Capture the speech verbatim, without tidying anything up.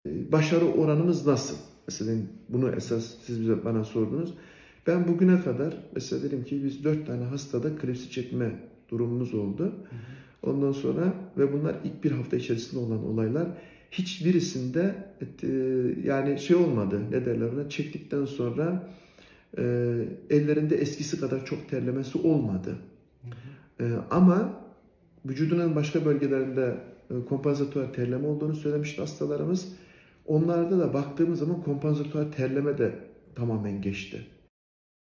başarı oranımız nasıl? Mesela bunu esas siz bize bana sordunuz. Ben bugüne kadar mesela dedim ki biz dört tane hastada klipsi çekme durumumuz oldu. Hı hı. Ondan sonra ve bunlar ilk bir hafta içerisinde olan olaylar. Hiçbirisinde e, yani şey olmadı, ne derler ona, çektikten sonra e, ellerinde eskisi kadar çok terlemesi olmadı. Hı hı. E, ama vücudunun başka bölgelerinde e, kompensatuar terleme olduğunu söylemişti hastalarımız. Onlarda da baktığımız zaman kompensatuar terleme de tamamen geçti.